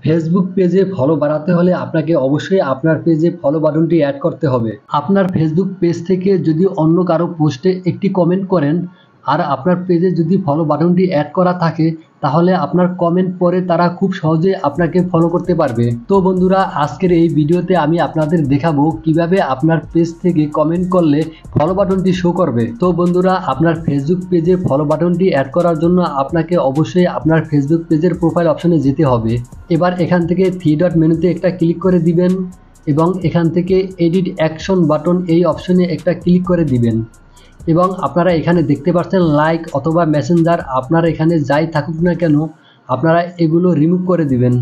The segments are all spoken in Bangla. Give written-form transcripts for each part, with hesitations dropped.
ফেসবুক পেজে ফলো বাড়াতে হলে আপনাকে অবশ্যই আপনার পেজে ফলো বাটনটি অ্যাড করতে হবে। আপনার ফেসবুক পেজ থেকে যদি অন্য কারো পোস্টে একটি কমেন্ট করেন আর আপনার পেজে যদি ফলো বাটনটি অ্যাড করা থাকে, তাহলে আপনার কমেন্ট পড়ে তারা খুব সহজে আপনাকে ফলো করতে পারবে। তো বন্ধুরা, আজকের এই ভিডিওতে আমি আপনাদের দেখাবো কিভাবে আপনার পেজ থেকে কমেন্ট করলে ফলো বাটনটি শো করবে। তো বন্ধুরা, আপনার ফেসবুক পেজে ফলো বাটনটি অ্যাড করার জন্য আপনাকে অবশ্যই আপনার ফেসবুক পেজের প্রোফাইল অপশনে যেতে হবে। এবার এখান থেকে থ্রি ডট মেনুতে একটা ক্লিক করে দিবেন এবং এখান থেকে এডিট অ্যাকশন বাটন এই অপশনে একটা ক্লিক করে দিবেন এবং আপনারা এখানে দেখতে পাচ্ছেন লাইক অথবা মেসেঞ্জার, আপনারা এখানে যাই থাকুক না কেন আপনারা এগুলো রিমুভ করে দিবেন।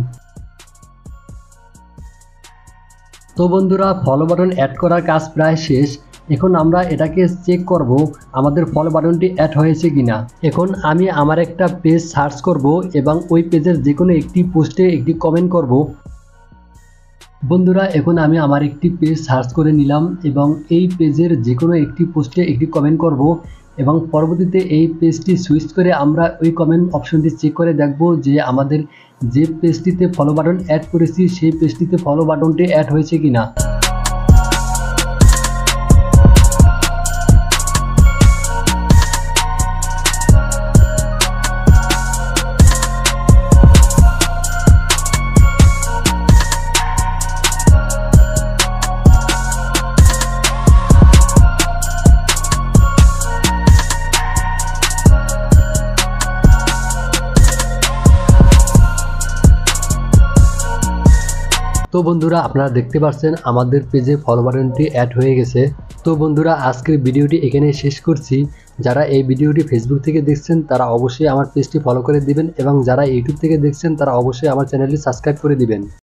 তো বন্ধুরা, ফলো বাটন অ্যাড করার কাজ প্রায় শেষ। এখন আমরা এটাকে চেক করব আমাদের ফলো বাটনটি অ্যাড হয়েছে কিনা। এখন আমি আমার একটা পেজ সার্চ করব এবং ওই পেজের যে কোনো একটি পোস্টে একটি কমেন্ট করব। বন্ধুরা, এখন আমি আমার একটি পেজ সার্চ করে নিলাম এবং এই পেজের যে কোনো একটি পোস্টে একটি কমেন্ট করব এবং পরবর্তীতে এই পেজটি সুইচ করে আমরা ওই কমেন্ট অপশনটি চেক করে দেখব যে আমাদের যে পেজটিতে ফলো বাটন অ্যাড করেছি সেই পেজটিতে ফলো বাটনটি অ্যাড হয়েছে কিনা। তো বন্ধুরা, আপনারা দেখতে পাচ্ছেন আমাদের পেজে ফলো বাটনটি অ্যাড হয়ে গেছে। তো বন্ধুরা, আজকের ভিডিওটি এখানে শেষ করছি। যারা এই ভিডিওটি ফেসবুক থেকে দেখছেন তারা অবশ্যই আমার পেজটি ফলো করে দিবেন এবং যারা ইউটিউব থেকে দেখছেন তারা অবশ্যই আমার চ্যানেলটি সাবস্ক্রাইব করে দিবেন।